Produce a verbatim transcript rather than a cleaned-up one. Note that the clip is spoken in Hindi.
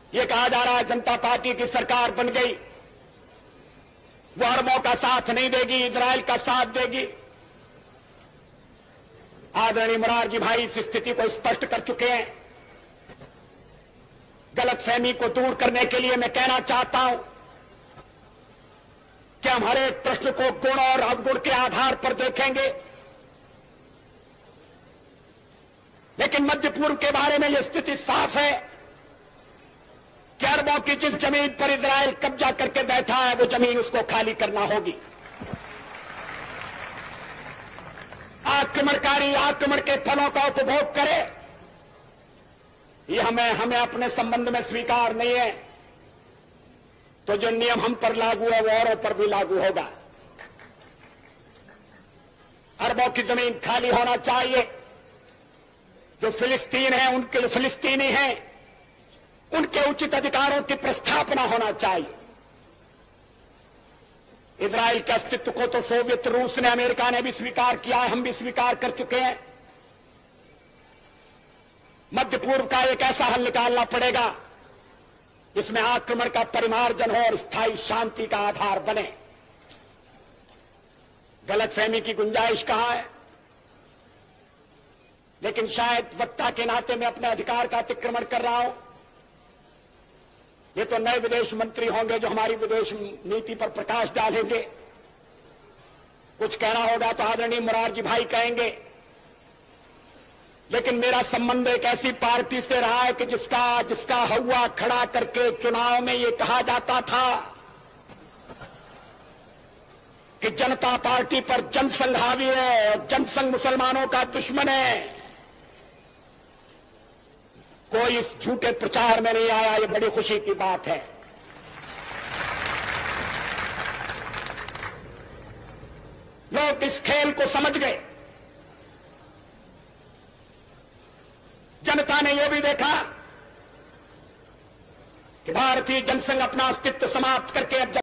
ये कहा जा रहा है जनता पार्टी की सरकार बन गई, वो अरबों का साथ नहीं देगी, इजराइल का साथ देगी। आदरणीय मोरारजी भाई इस स्थिति को स्पष्ट कर चुके हैं। गलतफहमी को दूर करने के लिए मैं कहना चाहता हूं कि हम हर एक प्रश्न को गुण और अवगुण के आधार पर देखेंगे, लेकिन मध्य पूर्व के बारे में यह स्थिति साफ है कि अरबों की जिस जमीन पर इजराइल कब्जा करके बैठा है वो जमीन उसको खाली करना होगी। आक्रमणकारी आक्रमण के फलों का उपभोग करे, ये हमें हमें अपने संबंध में स्वीकार नहीं है। तो जो नियम हम पर लागू है वो औरों पर भी लागू होगा। अरबों की जमीन खाली होना चाहिए। जो फिलिस्तीन है उनके फिलिस्तीनी हैं, उनके उचित अधिकारों की प्रस्थापना होना चाहिए। इजराइल के अस्तित्व को तो सोवियत रूस ने, अमेरिका ने भी स्वीकार किया है, हम भी स्वीकार कर चुके हैं। मध्य पूर्व का एक ऐसा हल निकालना पड़ेगा जिसमें आक्रमण का परिमार्जन हो और स्थायी शांति का आधार बने। गलतफहमी की गुंजाइश कहां है, लेकिन शायद वक्ता के नाते मैं अपने अधिकार का अतिक्रमण कर रहा हूं। ये तो नए विदेश मंत्री होंगे जो हमारी विदेश नीति पर प्रकाश डालेंगे। कुछ कहना होगा तो आदरणीय मोरारजी भाई कहेंगे, लेकिन मेरा संबंध एक ऐसी पार्टी से रहा है कि जिसका जिसका हवा खड़ा करके चुनाव में ये कहा जाता था कि जनता पार्टी पर जनसंघ हावी है और जनसंघ मुसलमानों का दुश्मन है। कोई इस झूठे प्रचार में नहीं आया, ये बड़ी खुशी की बात है। लोग इस खेल को समझ गए। जनता ने यह भी देखा कि भारतीय जनसंघ अपना अस्तित्व समाप्त करके अब